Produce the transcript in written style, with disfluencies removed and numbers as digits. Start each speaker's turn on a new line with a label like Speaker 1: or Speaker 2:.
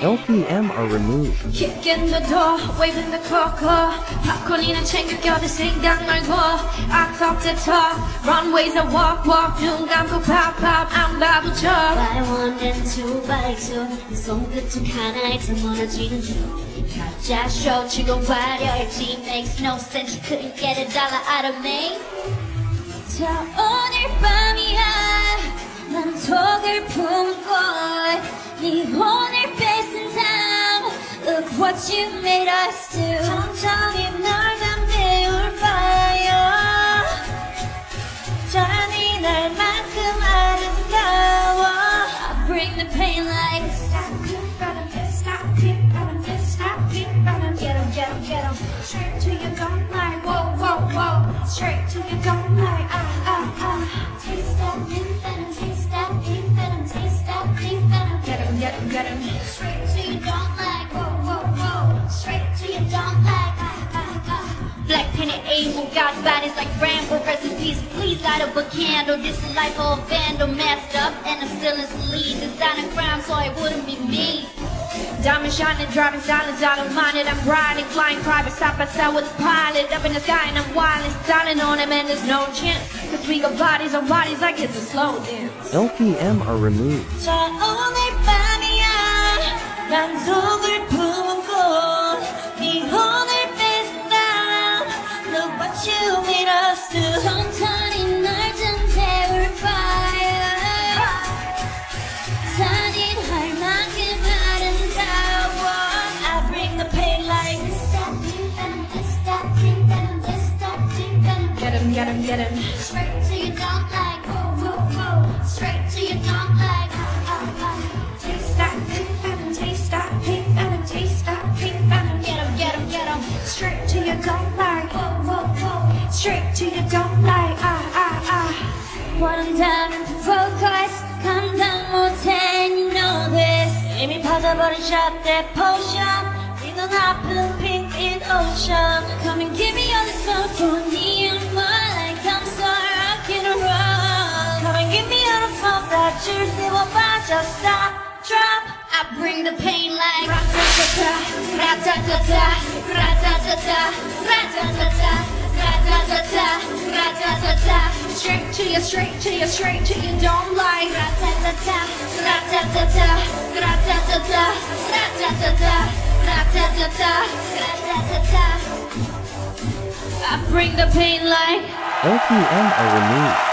Speaker 1: LPM are removed.
Speaker 2: Kick in the door, waving the cocoa. popcorn이나 챙겨 껴들 생각 말고. I talk to talk, runways I walk 눈 감고 pop 안 바보죠.
Speaker 3: By one and two by two 내 손끝은 하나에 다 무너지는 중 가짜 쇼 치고 화려했지 Makes no sense you couldn't get a dollar out of me 자 오늘 밤이야 난 독을 품고 네 오늘 뺏은 삶 Look what you made us do 천천히 널 담배울 fire 잔인할만큼 아름다워 I bring the pain like Stop it, stop it, stop it Get 'em, get 'em, get 'em Straight to your don't like Whoa, whoa, whoa Straight to your don't like Taste that pink venom Taste that pink venom Taste that pink venom Get 'em, get 'em, get 'em Straight to your don't like Whoa, whoa, whoa Straight to your don't like BLACKPINK and able got bodies like Rambo Rest in peace, please light up a candle This is life of a vandal Messed up and I'm still in sleep Designing crime so it wouldn't be me Diamond shining, driving silence, I don't mind it I'm riding, flying private side by side with a pilot Up in the sky and I'm wireless Styling on him and there's no chance Cause we got bodies on bodies like it's a slow dance
Speaker 1: LPM are removed.
Speaker 3: 자 오늘 밤이야 난 독을 품고 네 오늘 Look what you made us do 천천히 널 좀 태울 fire 잔인할 만큼 아름다워 I bring the pain like This that pink venom, this that pink venom, this that pink venom
Speaker 2: Get 'em, get 'em, get 'em
Speaker 3: Straight to you don't like, whoa, whoa, whoa Straight to you don't like,
Speaker 2: Taste that pink venom, taste that pink venom Taste that pink venom
Speaker 3: Get 'em, get 'em, get 'em
Speaker 2: Straight to your don't like
Speaker 3: Whoa, whoa, whoa
Speaker 2: Straight to your don't like
Speaker 3: 원한다면 focus 감당 못해 you know this 이미 빠져버린 shot that potion 네 눈앞은 pink in ocean Come and give me all this love don't need more like I'm so rock and roll Come and give me all the smoke that you see will 빠져 stop drop I bring the pain like Ra-ta-ta-ta, ra-ta-ta-ta, ra-ta-ta-ta, ra-ta-ta-ta Ra-ta-ta-ta, ra-ta-ta-ta
Speaker 2: Straight to your, straight to your, straight to your don't like
Speaker 3: Ra-ta-ta-ta, ra-ta-ta-ta, ra-ta-ta-ta, ra-ta-ta-ta, ra-ta-ta-ta, ra-ta-ta-ta I bring the pain like
Speaker 1: LPM are removed.